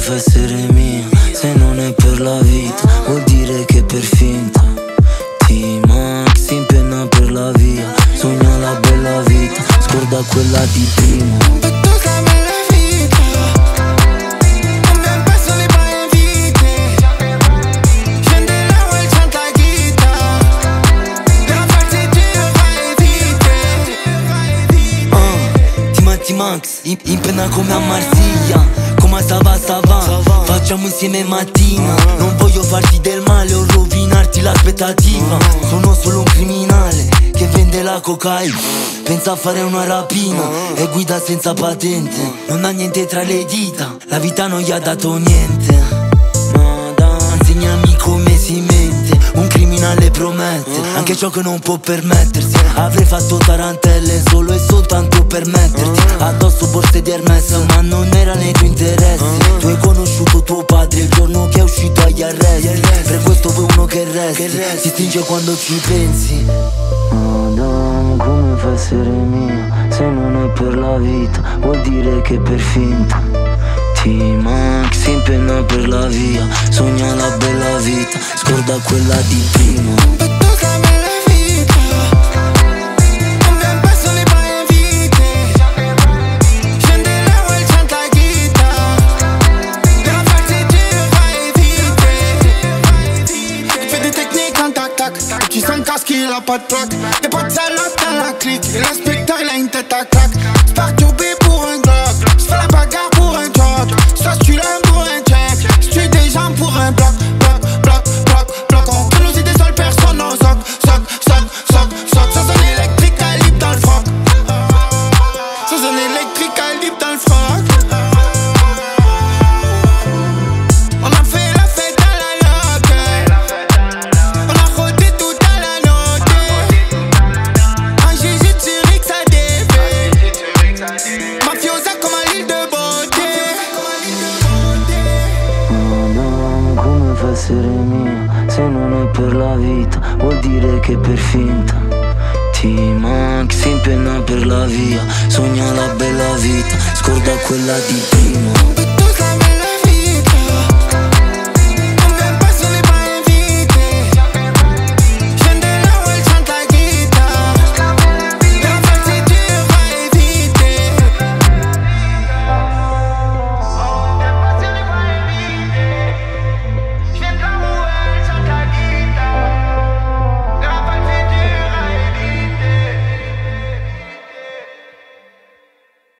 fa essere mia? Se non è per la vita, vuol dire che per finta. T-Max si impenna per la via, sogna la bella vita, scorda quella di prima. Max, in penna come a Marsiglia, come stava, facciamo insieme mattina. Non voglio farti del male o rovinarti l'aspettativa. Sono solo un criminale che vende la cocaina, pensa a fare una rapina e guida senza patente. Non ha niente tra le dita, la vita non gli ha dato niente. Insegnami come si mente, un criminale promette anche ciò che non può permettersi. Avrei fatto tarantelle solo e soltanto per metterti addosso borse di Hermes, ma non era nei tuoi interessi. Tu hai conosciuto tuo padre il giorno che è uscito agli arresti. Per questo vuoi uno che resti, si stringe quando ci pensi. Madame, come fa a essere mia? Se non è per la vita, vuol dire che per finta. T-Max si impenna per la via, sogna la bella vita, scorda quella di prima. Tu sens le casque, il a pas de plaque. Y'a pas de salope dans la clique. Et l'inspecteur il a une tête à claque. J'perturbé pour un glock. J'fais la bagarre pour un job. Soit tu l'aimes pour un check. J'tue des gens pour un bloc. On peut nous aider seule personne. On soc. Ça sonne électrique, calibre dans le froc. Ça sonne électrique, calibre dans le froc. On a fait la fête à la loque. On a rodé tout à la note. Un GG de Zurich, ça défait. Mafiosa comme à l'île de beauté. Madame, come fa a essere mia? Se non è per la vita, vuol dire che per finta. T-Max si impenna per la via, sogna la bella vita, scorda quella di prima.